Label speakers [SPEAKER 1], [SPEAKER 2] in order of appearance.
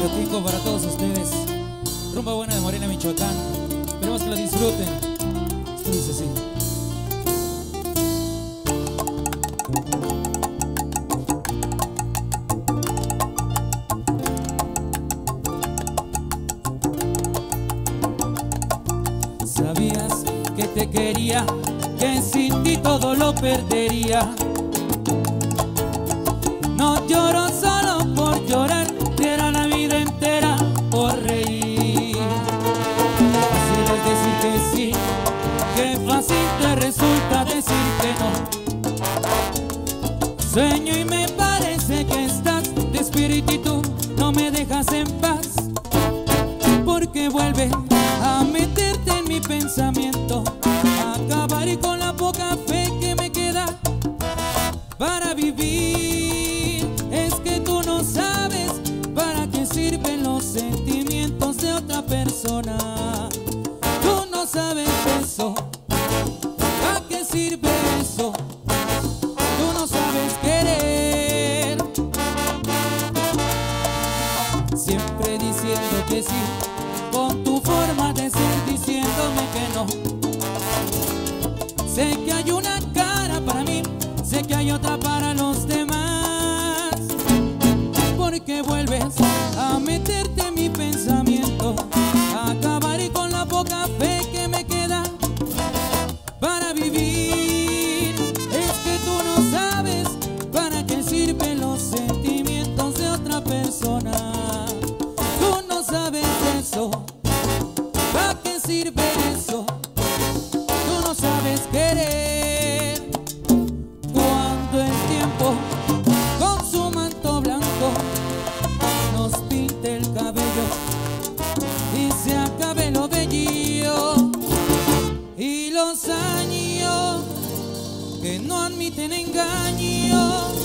[SPEAKER 1] Xotinco para todos ustedes. Rumba buena de Morena, Michoacán. Esperemos que lo disfruten. Esto dice así. Sabías que te quería, que sin ti todo lo perdería. No lloro solo por llorar, diera la vida entera por reír. Fácil es decir que sí, qué fácil te resulta decir que no. Sueño y me parece que estás de espíritu y tú no me dejas en paz, porque vuelve a meterte en mi pensamiento, a acabar y con la poca fe que me queda para vivir. Es que tú no sabes para qué sirven los sentimientos de otra persona. Tú no sabes eso, ¿para qué sirve eso? Tú no sabes querer. Siempre diciendo que sí, con tu forma de ser diciéndome que no. Sé que hay una cara para mí, sé que hay otra para los demás, porque vuelves a meterte en mi pensamiento, a acabar y con la poca fe que me queda para vivir. Es que tú no sabes para qué sirven los sentimientos de otra persona. Tú no sabes eso, ¿para qué sirve eso? Tú no sabes querer. Cuando el tiempo con su manto blanco nos pinte el cabello y se acabe lo bello, y los años que no admiten engaño